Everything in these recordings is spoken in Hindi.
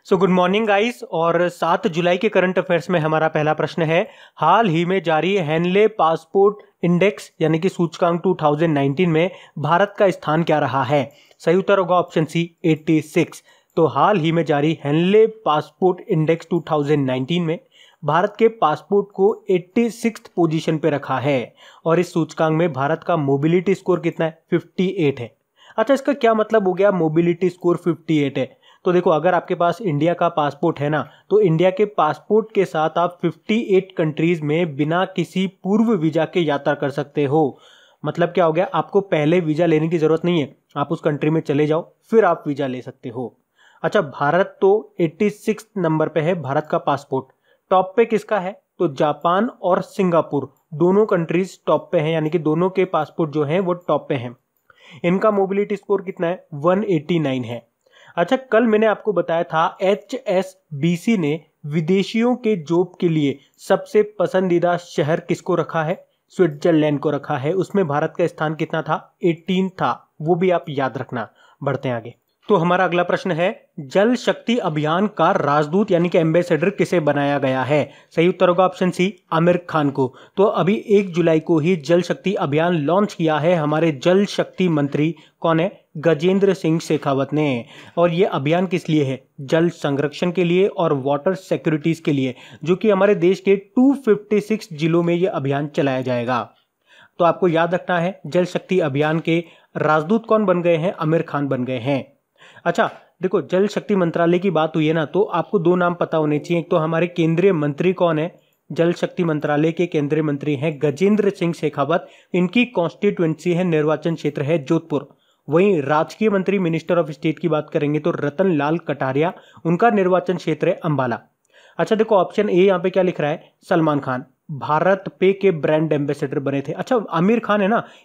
So good morning guys. और 7 जुलाई के करंट अफेयर्स में हमारा पहला प्रश्न है, हाल ही में जारी हेनले पासपोर्ट इंडेक्स यानी कि सूचकांक 2019 में भारत का स्थान क्या रहा है? सही उत्तर होगा ऑप्शन सी 86। तो हाल ही में जारी हेनले पासपोर्ट इंडेक्स 2019 में भारत के पासपोर्ट को 86 पोजीशन पे रखा है और इस सूचकांक में भारत का मोबिलिटी स्कोर कितना है? 58 है। अच्छा, इसका क्या मतलब हो गया मोबिलिटी स्कोर 58 है? तो देखो, अगर आपके पास इंडिया का पासपोर्ट है ना, तो इंडिया के पासपोर्ट के साथ आप 58 कंट्रीज में बिना किसी पूर्व वीजा के यात्रा कर सकते हो। मतलब क्या हो गया, आपको पहले वीजा लेने की जरूरत नहीं है, आप उस कंट्री में चले जाओ फिर आप वीजा ले सकते हो। अच्छा, भारत तो 86 नंबर पे है भारत का पासपोर्ट। टॉप पे किसका है? तो जापान और सिंगापुर दोनों कंट्रीज टॉप पे हैं, यानी कि दोनों के पासपोर्ट जो हैं वो टॉप पे हैं। इनका मोबिलिटी स्कोर कितना है? 189 है। अच्छा, कल मैंने आपको बताया था HSBC ने विदेशियों के जॉब के लिए सबसे पसंदीदा शहर किसको रखा है? स्विट्जरलैंड को रखा है। उसमें भारत का स्थान कितना था? 18 था। वो भी आप याद रखना। बढ़ते हैं आगे। तो हमारा अगला प्रश्न है, जल शक्ति अभियान का राजदूत यानी कि एम्बेसडर किसे बनाया गया है? सही उत्तर होगा ऑप्शन सी आमिर खान को। तो अभी 1 जुलाई को ही जल शक्ति अभियान लॉन्च किया है हमारे जल शक्ति मंत्री कौन है? गजेंद्र सिंह शेखावत ने। और ये अभियान किस लिए है? जल संरक्षण के लिए और वाटर सिक्योरिटीज के लिए, जो कि हमारे देश के 256 जिलों में ये अभियान चलाया जाएगा। तो आपको याद रखना है, जल शक्ति अभियान के राजदूत कौन बन गए हैं? आमिर खान बन गए हैं। अच्छा देखो, जल शक्ति मंत्रालय की बात हुई है ना, तो आपको 2 नाम पता होने चाहिए। एक तो हमारे केंद्रीय मंत्री कौन है? जल शक्ति मंत्रालय के केंद्रीय मंत्री हैं गजेंद्र सिंह शेखावत। इनकी कॉन्स्टिट्यूएंसी है, निर्वाचन क्षेत्र है जोधपुर। वहीं राजकीय मंत्री मिनिस्टर ऑफ स्टेट की बात करेंगे तो रतन लाल कटारिया, उनका निर्वाचन क्षेत्र है अंबाला। अच्छा देखो, ऑप्शन ए यहाँ पे क्या लिख रहा है? सलमान खान भारत पे के ब्रांड एम्बेसडर बने थे। अच्छा, आमिर खान है ना,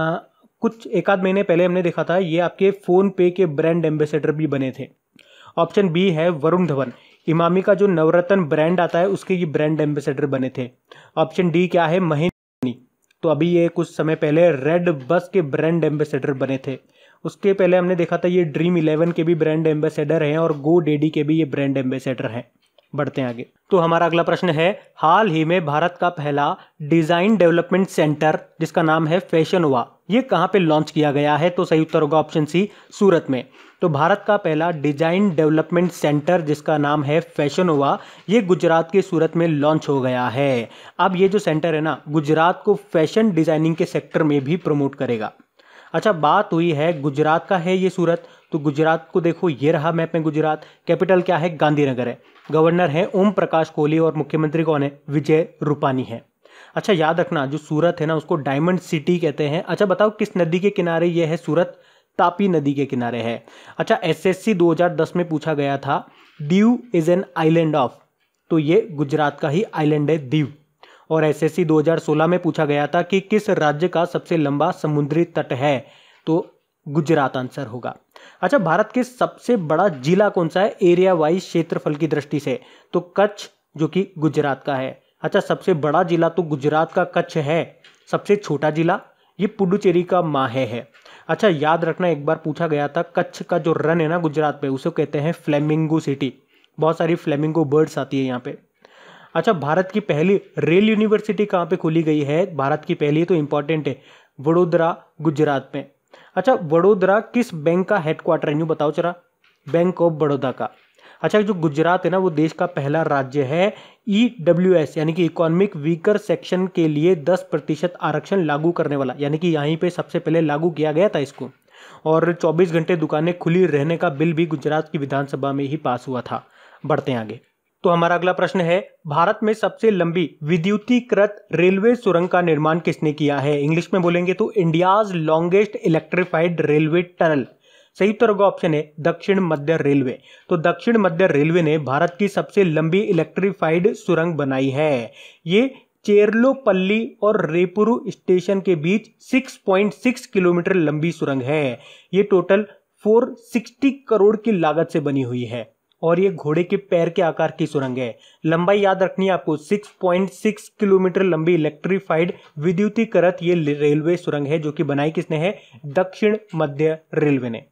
कुछ एक आध महीने पहले हमने देखा था, ये आपके फोन पे के ब्रांड एम्बेसडर भी बने थे। ऑप्शन बी है वरुण धवन, इमामी का जो नवरत्न ब्रांड आता है उसके ये ब्रांड एम्बेसडर बने थे। ऑप्शन डी क्या है? महेंद्र धोनी, तो अभी ये कुछ समय पहले रेड बस के ब्रांड एम्बेसडर बने थे। उसके पहले हमने देखा था ये ड्रीम 11 के भी ब्रांड एम्बेसडर हैं और गो डेडी के भी ये ब्रांड एम्बेसडर हैं। बढ़ते हैं आगे। तो हमारा अगला प्रश्न है, हाल ही में भारत का पहला डिजाइन डेवलपमेंट सेंटर जिसका नाम है फैशनोवा, ये कहां पे लॉन्च किया गया है? तो सही उत्तर होगा ऑप्शन सी सूरत में। तो भारत का पहला डिजाइन डेवलपमेंट सेंटर जिसका नाम है फैशनोवा, ये गुजरात के सूरत में लॉन्च हो गया है। अब ये जो सेंटर है ना, गुजरात को फैशन डिजाइनिंग के सेक्टर में भी प्रमोट करेगा। अच्छा, बात हुई है गुजरात का है ये सूरत, तो गुजरात को देखो, ये रहा मैप में गुजरात। कैपिटल क्या है? गांधीनगर है। गवर्नर है ओम प्रकाश कोहली और मुख्यमंत्री कौन है? विजय रूपानी है। अच्छा, याद रखना, जो सूरत है ना उसको डायमंड सिटी कहते हैं। अच्छा बताओ, किस नदी के किनारे ये है सूरत? तापी नदी के किनारे है। अच्छा, SSC 2010 में पूछा गया था, Diu is an island of, तो ये गुजरात का ही आइलैंड है दीव। और SSC 2016 में पूछा गया था कि किस राज्य का सबसे लंबा समुद्री तट है? तो गुजरात आंसर होगा। अच्छा, भारत के सबसे बड़ा जिला कौन सा है एरिया वाइज क्षेत्रफल की दृष्टि से? तो कच्छ, जो कि गुजरात का है। अच्छा, सबसे बड़ा जिला तो गुजरात का कच्छ है। सबसे छोटा जिला ये पुडुचेरी का माहे है। अच्छा, याद रखना, एक बार पूछा गया था, कच्छ का जो रन है ना गुजरात पे, उसे कहते हैं फ्लेमिंगो सिटी। बहुत सारी फ्लेमिंगो बर्ड्स आती है यहाँ पे। अच्छा, भारत की पहली रेल यूनिवर्सिटी कहाँ पे खोली गई है? भारत की पहली तो इंपॉर्टेंट है, वडोदरा गुजरात में। अच्छा, वडोदरा किस बैंक का हेडक्वार्टर है? यूँ बताओ जरा। बैंक ऑफ बड़ौदा का। अच्छा, जो गुजरात है ना वो देश का पहला राज्य है EWS यानी कि इकोनॉमिक वीकर सेक्शन के लिए 10% आरक्षण लागू करने वाला, यानी कि यहीं पे सबसे पहले लागू किया गया था इसको। और 24 घंटे दुकानें खुली रहने का बिल भी गुजरात की विधानसभा में ही पास हुआ था। बढ़ते हैं आगे। तो हमारा अगला प्रश्न है, भारत में सबसे लंबी विद्युतीकृत रेलवे सुरंग का निर्माण किसने किया है? इंग्लिश में बोलेंगे तो India's longest electrified railway tunnel. सही उत्तर होगा ऑप्शन है दक्षिण मध्य रेलवे। तो दक्षिण मध्य रेलवे ने भारत की सबसे लंबी इलेक्ट्रिफाइड सुरंग बनाई है। ये चेरलोपल्ली और रेपुरु स्टेशन के बीच 6.6 किलोमीटर लंबी सुरंग है। ये टोटल 460 करोड़ की लागत से बनी हुई है और ये घोड़े के पैर के आकार की सुरंग है। लंबाई याद रखनी है आपको, 6.6 किलोमीटर लंबी इलेक्ट्रिफाइड विद्युतीकृत ये रेलवे सुरंग है, जो कि बनाई किसने है? दक्षिण मध्य रेलवे ने।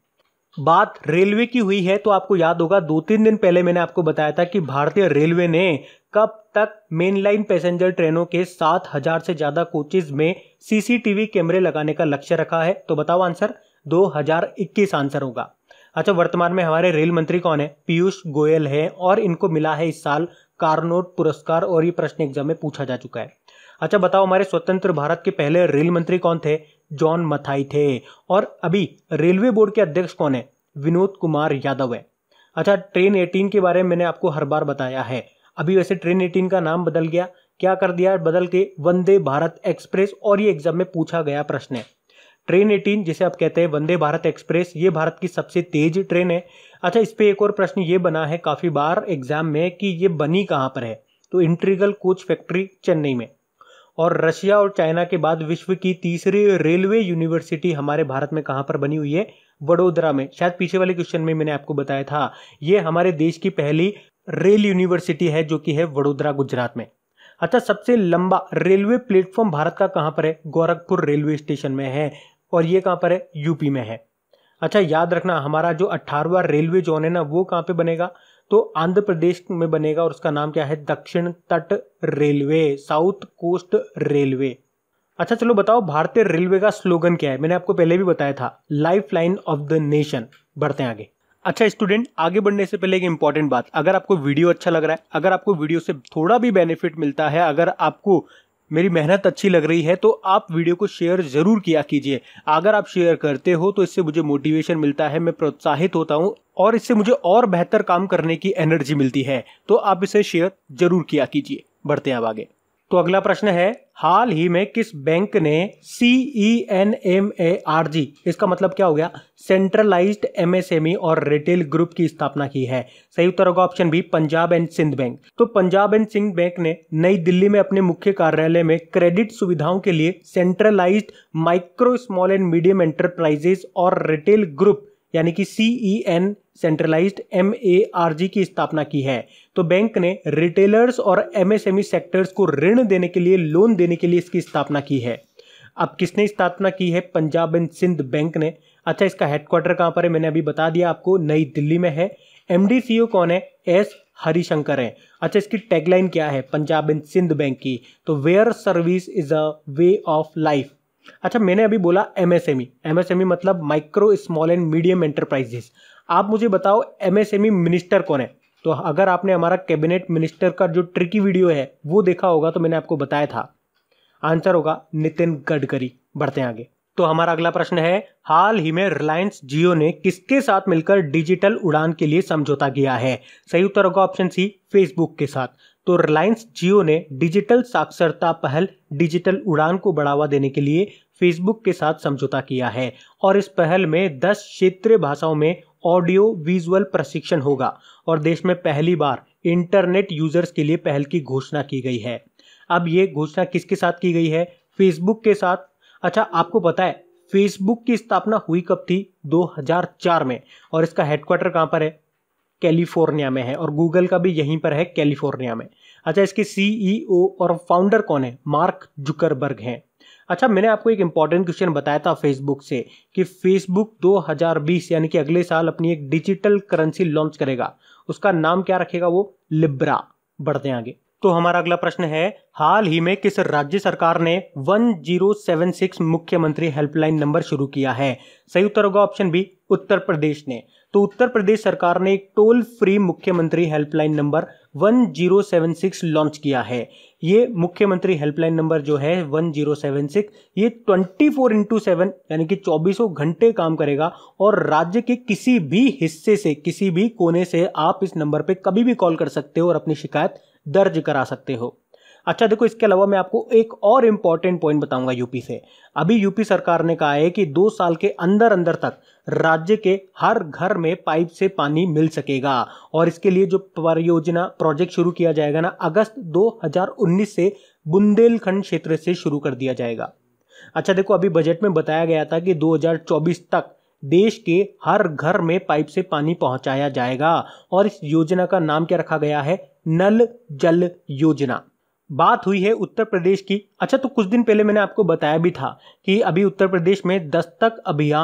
बात रेलवे की हुई है तो आपको याद होगा 2-3 दिन पहले मैंने आपको बताया था कि भारतीय रेलवे ने कब तक मेनलाइन पैसेंजर ट्रेनों के 7,000 से ज्यादा कोचेज में सीसीटीवी कैमरे लगाने का लक्ष्य रखा है। तो बताओ आंसर, 2021 आंसर होगा। अच्छा, वर्तमान में हमारे रेल मंत्री कौन है? पीयूष गोयल है और इनको मिला है इस साल कार्नोट पुरस्कार और ये प्रश्न एग्जाम में पूछा जा चुका है। अच्छा बताओ, हमारे स्वतंत्र भारत के पहले रेल मंत्री कौन थे? जॉन मथाई थे। और अभी रेलवे बोर्ड के अध्यक्ष कौन है? विनोद कुमार यादव है। अच्छा, ट्रेन 18 के बारे में मैंने आपको हर बार बताया है। अभी वैसे ट्रेन 18 का नाम बदल गया, क्या कर दिया बदल के? वंदे भारत एक्सप्रेस। और ये एग्जाम में पूछा गया प्रश्न है। ट्रेन 18 जिसे आप कहते हैं वंदे भारत एक्सप्रेस, ये भारत की सबसे तेज ट्रेन है। अच्छा, इस पे एक और प्रश्न ये बना है काफी बार एग्जाम में कि ये बनी कहां पर है? तो इंटीग्रल कोच फैक्ट्री चेन्नई में। और रशिया और चाइना के बाद विश्व की तीसरी रेलवे यूनिवर्सिटी हमारे भारत में कहां पर बनी हुई है? वडोदरा में। शायद पीछे वाले क्वेश्चन में मैंने आपको बताया था, ये हमारे देश की पहली रेल यूनिवर्सिटी है जो कि है वडोदरा गुजरात में। अच्छा, सबसे लंबा रेलवे प्लेटफॉर्म भारत का कहां पर है? गोरखपुर रेलवे स्टेशन में है। और ये कहां पर है? यूपी में है। अच्छा, याद रखना हमारा जो 18वां रेलवे जोन है ना, वो कहां पे बनेगा? तो आंध्र प्रदेश में बनेगा और उसका नाम क्या है? दक्षिण तट रेलवे, साउथ कोस्ट रेलवे। अच्छा चलो बताओ, भारतीय रेलवे का स्लोगन क्या है? मैंने आपको पहले भी बताया था, life line of the nation. बढ़ते हैं आगे। अच्छा स्टूडेंट, आगे बढ़ने से पहले एक इंपॉर्टेंट बात, अगर आपको वीडियो अच्छा लग रहा है, अगर आपको वीडियो से थोड़ा भी बेनिफिट मिलता है, अगर आपको मेरी मेहनत अच्छी लग रही है तो आप वीडियो को शेयर जरूर किया कीजिए। अगर आप शेयर करते हो तो इससे मुझे मोटिवेशन मिलता है, मैं प्रोत्साहित होता हूं और इससे मुझे और बेहतर काम करने की एनर्जी मिलती है। तो आप इसे शेयर जरूर किया कीजिए। बढ़ते हैं अब आगे। तो अगला प्रश्न है, हाल ही में किस बैंक ने CENMARG, इसका मतलब क्या हो गया? सेंट्रलाइज्ड MSME और रिटेल ग्रुप की स्थापना की है? सही उत्तर होगा option B, Punjab and Sind bank. तो पंजाब एंड सिंध बैंक ने नई दिल्ली में अपने मुख्य कार्यालय में क्रेडिट सुविधाओं के लिए centralised micro small and medium enterprises और रिटेल ग्रुप यानी कि CEN सेंट्रलाइज्ड MARG की स्थापना की है। तो बैंक ने रिटेलर्स और MSME सेक्टर्स को ऋण देने के लिए, लोन देने के लिए इसकी स्थापना की है। अब किसने स्थापना की है? पंजाब एंड सिंध बैंक ने। अच्छा, इसका हेडक्वार्टर कहां पर है? मैंने अभी बता दिया आपको, नई दिल्ली में है। MD CEO कौन है? S हरिशंकर है। अच्छा, इसकी टैगलाइन क्या है पंजाब एंड सिंध बैंक की? तो where service is a way of life. अच्छा, मैंने अभी बोला MSME मतलब micro small and medium enterprises. आप मुझे बताओ MSME मिनिस्टर कौन है? तो अगर आपने हमारा कैबिनेट मिनिस्टर का जो ट्रिकी वीडियो है वो देखा होगा तो मैंने आपको बताया था, आंसर होगा नितिन गडकरी। बढ़ते हैं आगे। तो हमारा अगला प्रश्न है, हाल ही में रिलायंस जियो ने किसके साथ मिलकर डिजिटल उड़ान के लिए समझौता किया है? सही उत्तर होगा ऑप्शन सी, फेसबुक के साथ। तो रिलायंस जियो ने डिजिटल साक्षरता पहल डिजिटल उड़ान को बढ़ावा देने के लिए फेसबुक के साथ समझौता किया है और इस पहल में 10 क्षेत्रीय भाषाओं में ऑडियो विजुअल प्रशिक्षण होगा और देश में पहली बार इंटरनेट यूजर्स के लिए पहल की घोषणा की गई है। अब ये घोषणा किसके साथ की गई है? फेसबुक के साथ। अच्छा, आपको पता है फेसबुक की स्थापना हुई कब थी? 2004 में। और इसका हेडक्वार्टर कहां पर है? कैलिफोर्निया में है। और गूगल का भी यहीं पर है, कैलिफोर्निया में। अच्छा, इसके CEO और फाउंडर कौन है? मार्क जुकरबर्ग हैं। अच्छा, मैंने आपको एक इंपॉर्टेंट क्वेश्चन बताया था फेसबुक से कि फेसबुक 2020 यानी कि अगले साल अपनी एक डिजिटल करेंसी लॉन्च करेगा। उसका नाम क्या रखेगा वो? लिब्रा। बढ़ते हैं आगे। तो हमारा अगला प्रश्न है, हाल ही में किस राज्य सरकार ने 1076 मुख्यमंत्री हेल्पलाइन नंबर शुरू किया है? सही उत्तर होगा ऑप्शन बी, उत्तर प्रदेश ने। तो उत्तर प्रदेश सरकार ने एक टोल फ्री मुख्यमंत्री हेल्पलाइन नंबर 1076 लॉन्च किया है। ये मुख्यमंत्री हेल्पलाइन नंबर जो है 1076, ये 24x7 यानी कि 24 घंटे काम करेगा और राज्य के किसी भी हिस्से से, किसी भी कोने से आप इस नंबर पे कभी भी कॉल कर सकते हो और अपनी शिकायत दर्ज करा सकते हो। अच्छा देखो, इसके अलावा मैं आपको एक और इंपॉर्टेंट पॉइंट बताऊंगा यूपी से। अभी यूपी सरकार ने कहा है कि 2 साल के अंदर अंदर तक राज्य के हर घर में पाइप से पानी मिल सकेगा और इसके लिए जो परियोजना प्रोजेक्ट शुरू किया जाएगा ना, अगस्त 2019 से बुंदेलखंड क्षेत्र से शुरू कर दिया जाएगा। अच्छा देखो, अभी बजट में बताया गया था कि 2024 तक देश के हर घर में पाइप से पानी पहुंचाया जाएगा और इस योजना का नाम क्या रखा गया है? नल जल योजना। बात हुई है उत्तर प्रदेश की। अच्छा, तो कुछ दिन पहले मैंने आपको बताया भी था कि अभी उत्तर प्रदेश में दस्तक अभियान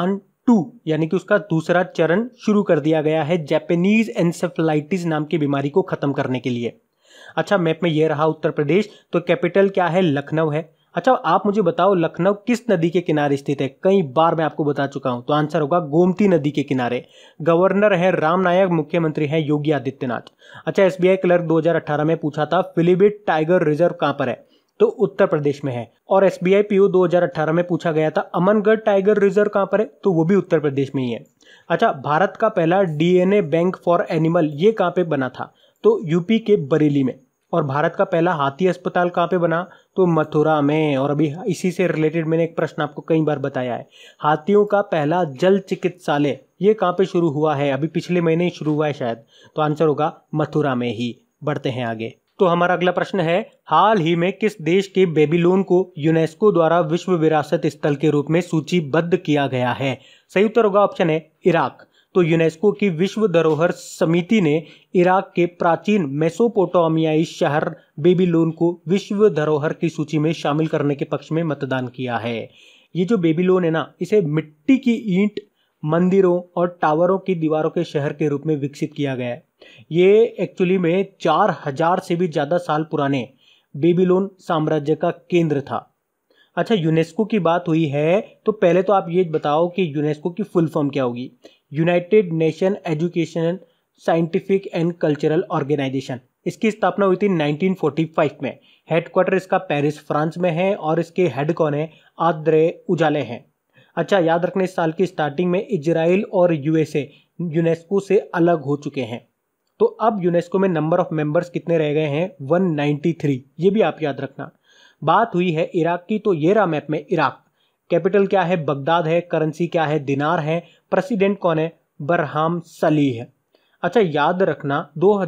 2 यानी कि उसका दूसरा चरण शुरू कर दिया गया है जापानीज एन्सेफेलाइटिस नाम की बीमारी को खत्म करने के लिए। अच्छा, मैप में ये रहा उत्तर प्रदेश, तो कैपिटल क्या है? लखनऊ है। अच्छा, आप मुझे बताओ लखनऊ किस नदी के किनारे स्थित है? कई बार मैं आपको बता चुका हूं, तो आंसर होगा गोमती नदी के किनारे। गवर्नर है राम नायक, मुख्यमंत्री है योगी आदित्यनाथ। अच्छा, एसबीआई क्लर्क 2018 में पूछा था फिलिपिट टाइगर रिजर्व कहां पर है? तो उत्तर प्रदेश में है। और एसबीआई पीओ 2018 में पूछा गया था अमनगढ़ टाइगर रिजर्व कहां पर है? तो वो भी उत्तर प्रदेश में ही है। अच्छा, भारत का पहला डीएनए बैंक फॉर एनिमल ये कहां पे बना था? तो यूपी के बरेली में। और भारत का पहला हाथी अस्पताल कहां पे बना? तो मथुरा में। और अभी इसी से रिलेटेड मैंने एक प्रश्न आपको कई बार बताया है, हाथियों का पहला जल चिकित्सालय ये कहां पे शुरू हुआ है? अभी पिछले महीने ही शुरू हुआ है शायद, तो आंसर होगा मथुरा में ही। बढ़ते हैं आगे। तो हमारा अगला प्रश्न है, हाल ही में किस देश के बेबीलोन को यूनेस्को द्वारा विश्व विरासत स्थल के रूप में सूचीबद्ध किया गया है? सही उत्तर होगा ऑप्शन है इराक। तो यूनेस्को की विश्व धरोहर समिति ने इराक के प्राचीन मेसोपोटामियाई शहर बेबीलोन को विश्व धरोहर की सूची में शामिल करने के पक्ष में मतदान किया है। ये जो बेबीलोन है ना, इसे मिट्टी की ईंट, मंदिरों और टावरों की दीवारों के शहर के रूप में विकसित किया गया है। ये एक्चुअली में 4000 से भी ज्यादा साल पुराने बेबीलोन साम्राज्य का केंद्र था। अच्छा, यूनेस्को की बात हुई है, तो पहले तो आप ये बताओ कि यूनेस्को की फुल फॉर्म क्या होगी? United Nation education scientific and cultural organisation. इसकी स्थापना हुई थी 1945 में। हेडक्वार्टर इसका पेरिस फ्रांस में है और इसके हेड कौन है? आंद्रे उजाले हैं। अच्छा, याद रखने इस साल की स्टार्टिंग में इजराइल और यूएसए यूनेस्को से अलग हो चुके हैं। तो अब यूनेस्को में नंबर ऑफ मेंबर्स कितने रह गए हैं? 193। ये भी आप याद रखना। बात हुई है इराक की, तो ये रहा मैप में इराक। कैपिटल क्या है? बगदाद है। करेंसी क्या है? दिनार है। प्रेसिडेंट कौन है? बरहाम सली है। अच्छा, याद रखना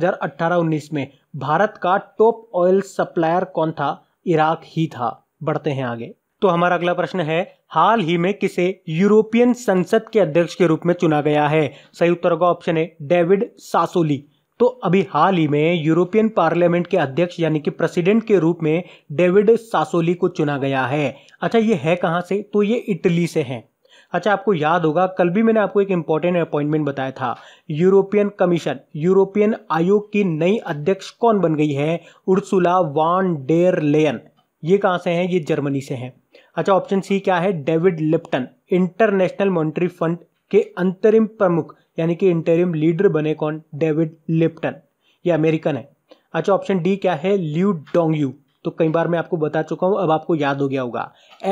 2018-19 में भारत का टॉप ऑयल सप्लायर कौन था? इराक ही था। बढ़ते हैं आगे। तो हमारा अगला प्रश्न है, हाल ही में किसे यूरोपियन संसद के अध्यक्ष के रूप में चुना गया है? सही उत्तर होगा ऑप्शन है डेविड सासोली। तो अभी हाल ही में यूरोपियन पार्लियामेंट के अध्यक्ष यानी कि प्रेसिडेंट के रूप में डेविड सासोली को चुना गया है। अच्छा, ये है कहां से? तो ये इटली से है। अच्छा, आपको याद होगा कल भी मैंने आपको एक इंपॉर्टेंट अपॉइंटमेंट बताया था। यूरोपियन कमीशन, यूरोपियन आयोग की नई अध्यक्ष कौन बन गई है? Ursula von der Leyen. ये कहां से हैं? ये जर्मनी से हैं। अच्छा, ऑप्शन सी क्या है? David Lipton. International Monetary Fund के अंतरिम प्रमुख यानी कि इंटरिम लीडर बने कौन? David Lipton. ये अमेरिकन है। अच्छा, ऑप्शन डी क्या है? ल्यू डोंगयू। तो कई बार मैं आपको बता चुका हूं, अब आपको याद हो गया होगा।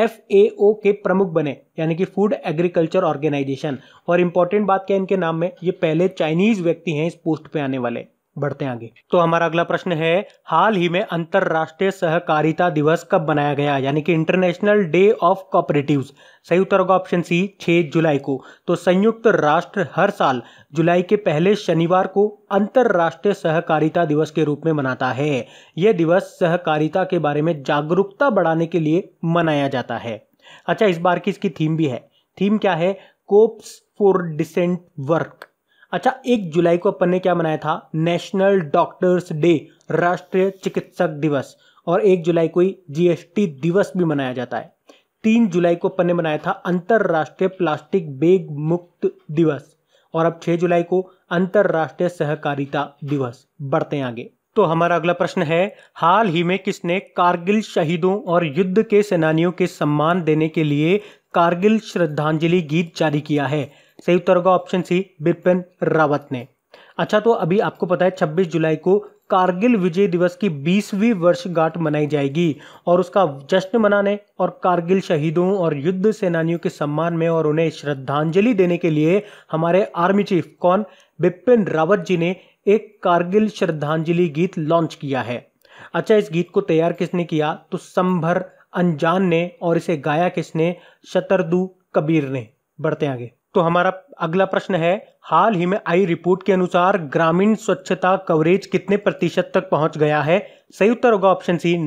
FAO के प्रमुख बने यानी कि फूड एग्रीकल्चर ऑर्गेनाइजेशन। और इंपॉर्टेंट बात क्या है इनके नाम में? ये पहले चाइनीज व्यक्ति हैं इस पोस्ट पे आने वाले। बढ़ते हैं आगे। तो हमारा अगला प्रश्न है, हाल ही में अंतरराष्ट्रीय सहकारिता दिवस कब मनाया गया? यानी कि इंटरनेशनल डे ऑफ कोऑपरेटिव्स। सही उत्तर होगा ऑप्शन सी 6 जुलाई को। तो संयुक्त राष्ट्र हर साल जुलाई के पहले शनिवार को अंतरराष्ट्रीय सहकारिता दिवस के रूप में मनाता है। यह दिवस सहकारिता के बारे में जागरूकता बढ़ाने के लिए मनाया जाता है। अच्छा, इस बार की इसकी थीम भी है। थीम क्या है? Coops for decent work. अच्छा, 1 जुलाई को अपन ने क्या मनाया था? नेशनल डॉक्टर्स डे, राष्ट्रीय चिकित्सक दिवस। और 1 जुलाई को ही GST दिवस भी मनाया जाता है। 3 जुलाई को अपन ने मनाया था अंतरराष्ट्रीय प्लास्टिक बैग मुक्त दिवस। और अब 6 जुलाई को अंतरराष्ट्रीय सहकारिता दिवस। बढ़ते हैं आगे। तो हमारा अगला प्रश्न है, हाल ही में किसने कारगिल शहीदों और युद्ध के सेनानियों के सम्मान देने के लिए कारगिल श्रद्धांजलि गीत जारी किया है? सही उत्तर होगा ऑप्शन सी बिपिन रावत ने। अच्छा, तो अभी आपको पता है 26 जुलाई को कारगिल विजय दिवस की 20वीं वर्षगांठ मनाई जाएगी। और उसका जश्न मनाने और कारगिल शहीदों और युद्ध सेनानियों के सम्मान में और उन्हें श्रद्धांजलि देने के लिए हमारे आर्मी चीफ कौन? बिपिन रावत जी ने एक कारगिल श्रद्धांजलि गीत लॉन्च किया है। अच्छा, इस गीत को तैयार किसने किया? तो संभर अंजान ने। और इसे गाया किसने? शतरदू कबीर ने। बढ़ते आगे। तो हमारा अगला प्रश्न है, हाल ही में आई रिपोर्ट के अनुसार ग्रामीण स्वच्छता कवरेज कितने प्रतिशत तक पहुंच गया है? सही उत्तर होगा ऑप्शन सी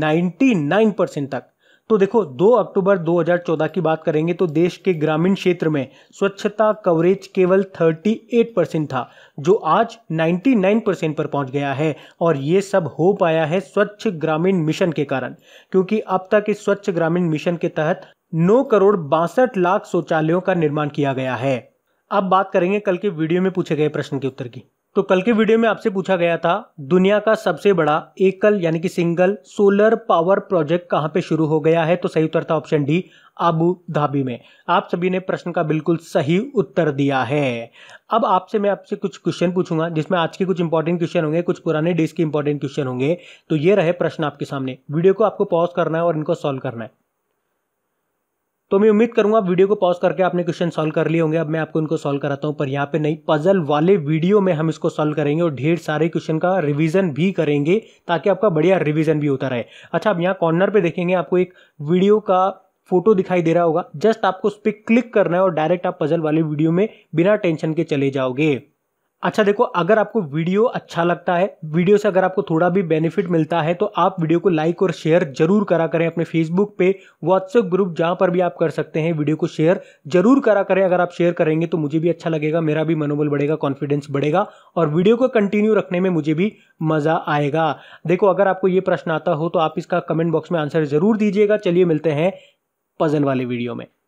99% तक। तो देखो 2 अक्टूबर 2014 की बात करेंगे तो देश के ग्रामीण क्षेत्र में स्वच्छता कवरेज केवल 38% था, जो आज 99% पर पहुंच गया है। और ये सब हो पाया है स्वच्छ ग्रामीण मिशन के कारण, क्योंकि अब तक इस स्वच्छ ग्रामीण मिशन के तहत 9 करोड़ 62 लाख शौचालयों का निर्माण किया गया है। अब बात करेंगे कल के वीडियो में पूछे गए प्रश्न के उत्तर की। तो कल के वीडियो में आपसे पूछा गया था दुनिया का सबसे बड़ा एकल यानी कि सिंगल सोलर पावर प्रोजेक्ट कहां पे शुरू हो गया है। तो सही उत्तर था ऑप्शन डी, अबू धाबी में। आप सभी ने प्रश्न का बिल्कुल सही उत्तर दिया है। अब मैं आपसे कुछ क्वेश्चन पूछूंगा जिसमें आज के कुछ इंपॉर्टेंट क्वेश्चन होंगे, कुछ पुराने डेज के इंपॉर्टेंट क्वेश्चन होंगे। तो ये रहे प्रश्न आपके सामने, वीडियो को आपको पॉज करना है और इनको सॉल्व करना है। तो मैं उम्मीद करूंगा वीडियो को पॉज करके आपने क्वेश्चन सॉल्व कर लिए होंगे। अब मैं आपको इनको सॉल्व कराता हूं, पर यहाँ पे नहीं, पजल वाले वीडियो में हम इसको सॉल्व करेंगे और ढेर सारे क्वेश्चन का रिवीजन भी करेंगे ताकि आपका बढ़िया रिवीजन भी होता रहे। अच्छा, अब यहाँ कॉर्नर पे देखेंगे आपको एक वीडियो का फोटो दिखाई दे रहा होगा, जस्ट आपको उस पर क्लिक करना है और डायरेक्ट आप पजल वाले वीडियो में बिना टेंशन के चले जाओगे। अच्छा देखो, अगर आपको वीडियो अच्छा लगता है, वीडियो से अगर आपको थोड़ा भी बेनिफिट मिलता है, तो आप वीडियो को लाइक और शेयर जरूर करा करें अपने फेसबुक पे, व्हाट्सएप ग्रुप, जहां पर भी आप कर सकते हैं वीडियो को शेयर जरूर करा करें। अगर आप शेयर करेंगे तो मुझे भी अच्छा लगेगा, मेरा भी मनोबल बढ़ेगा, कॉन्फिडेंस बढ़ेगा और वीडियो को कंटिन्यू रखने में मुझे भी मजा आएगा। देखो, अगर आपको ये प्रश्न आता हो तो आप इसका कमेंट बॉक्स में आंसर जरूर दीजिएगा। चलिए मिलते हैं पजल वाले वीडियो में।